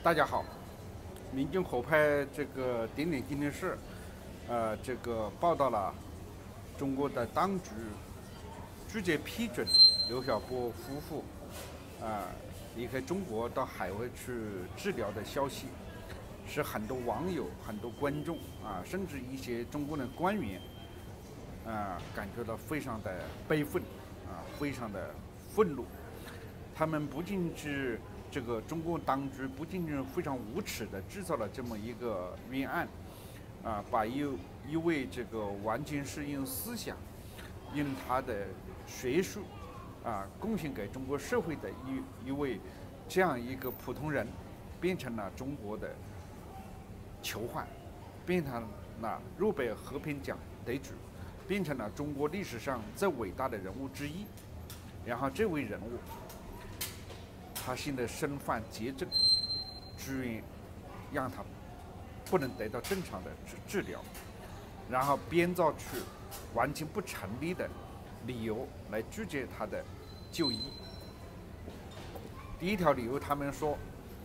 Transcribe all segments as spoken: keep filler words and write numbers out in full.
大家好，民进合派这个点点今天是，呃，这个报道了中国的当局直接批准刘晓波夫妇啊、呃、离开中国到海外去治疗的消息，使很多网友、很多观众啊，甚至一些中国的官员啊，感觉到非常的悲愤啊，非常的愤怒。他们不仅是这个中共当局不仅是非常无耻的制造了这么一个冤案，啊，把一一位这个完全是用思想、用他的学术啊贡献给中国社会的一一位这样一个普通人，变成了中国的囚犯，变成了诺贝尔和平奖得主，变成了中国历史上最伟大的人物之一。然后这位人物，他现在身患绝症，住院，让他不能得到正常的治治疗，然后编造出完全不成立的理由来拒绝他的就医。第一条理由，他们说，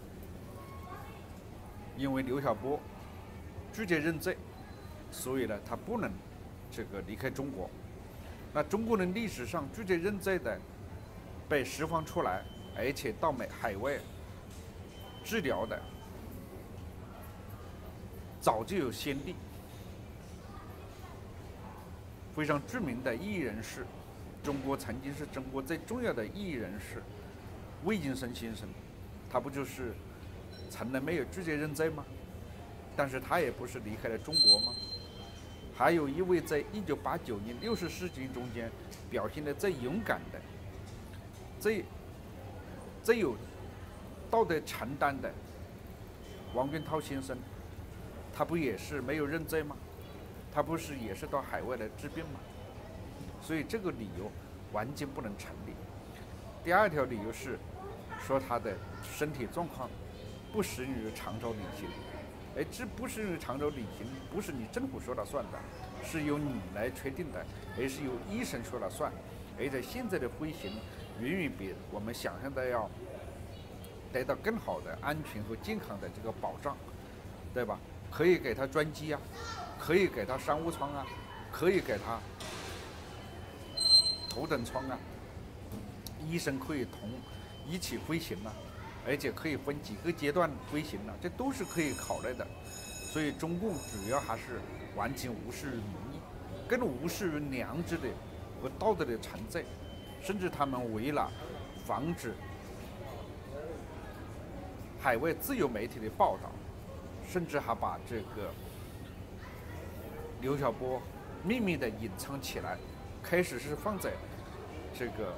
因为刘晓波拒绝认罪，所以呢，他不能这个离开中国。那中国人历史上拒绝认罪的被释放出来，而且到美海外治疗的，早就有先例。非常著名的异议人士，中国曾经是中国最重要的异议人士魏京生先生，他不就是从来没有拒绝认罪吗？但是他也不是离开了中国吗？还有一位在一九八九年六十事件中间表现的最勇敢的、最最有道德承担的王军涛先生，他不也是没有认罪吗？他不是也是到海外来治病吗？所以这个理由完全不能成立。第二条理由是说他的身体状况不适应于长洲旅行。哎，这不是长洲旅行，不是你政府说了算的，是由你来确定的，而是由医生说了算。而且现在的飞行远远比我们想象的要得到更好的安全和健康的这个保障，对吧？可以给他专机啊，可以给他商务舱啊，可以给他头等舱啊，医生可以同一起飞行啊。而且可以分几个阶段飞行了，这都是可以考虑的。所以中共主要还是完全无视于民意，更无视于良知的和道德的存在，甚至他们为了防止海外自由媒体的报道，甚至还把这个刘晓波秘密的隐藏起来，开始是放在这个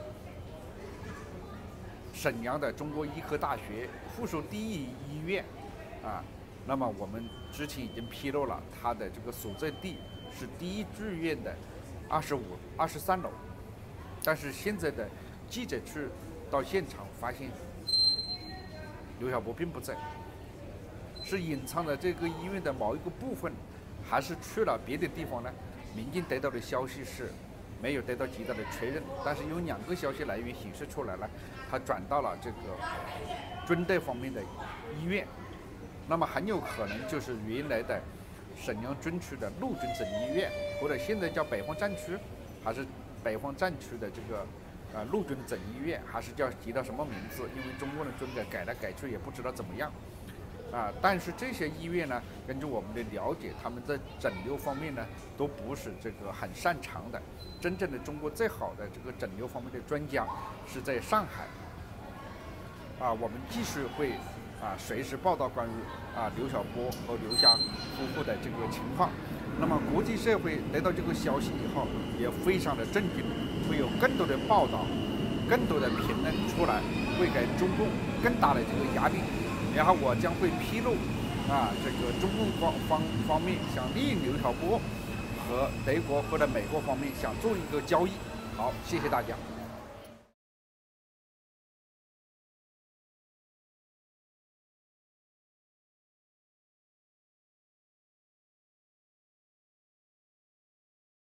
沈阳的中国医科大学附属第一医院，啊，那么我们之前已经披露了，他的这个所在地是第一剧院的二十五、二十三楼，但是现在的记者去到现场发现，刘晓波并不在，是隐藏的这个医院的某一个部分，还是去了别的地方呢？民间得到的消息是没有得到极大的确认，但是有两个消息来源显示出来了，他转到了这个军队方面的医院，那么很有可能就是原来的沈阳军区的陆军总医院，或者现在叫北方战区，还是北方战区的这个呃陆军总医院，还是叫提到什么名字？因为中国的军改改来改去也不知道怎么样。啊，但是这些医院呢，根据我们的了解，他们在肿瘤方面呢，都不是这个很擅长的。真正的中国最好的这个肿瘤方面的专家是在上海。啊，我们继续会啊随时报道关于啊刘晓波和刘霞夫妇的这个情况。那么国际社会得到这个消息以后，也非常的震惊，会有更多的报道、更多的评论出来，会给中共更大的这个压力。然后我将会披露，啊，这个中共方方方面想利用刘晓波和德国或者美国方面想做一个交易。好，谢谢大家。